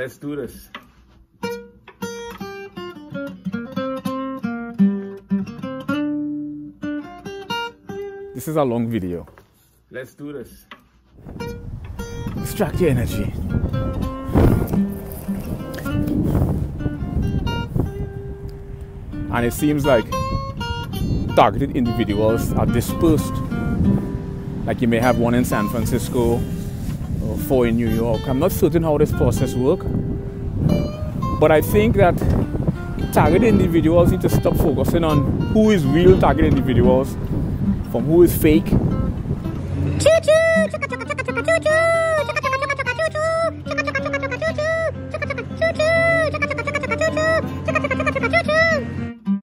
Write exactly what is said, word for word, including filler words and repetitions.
Let's do this. This is a long video. Let's do this. Extract your energy. And it seems like targeted individuals are dispersed. Like you may have one in San Francisco or four in New York. I'm not certain how this process works. But I think that targeted individuals need to stop focusing on who is real target individuals from who is fake. Choo-choo! Choo-choo!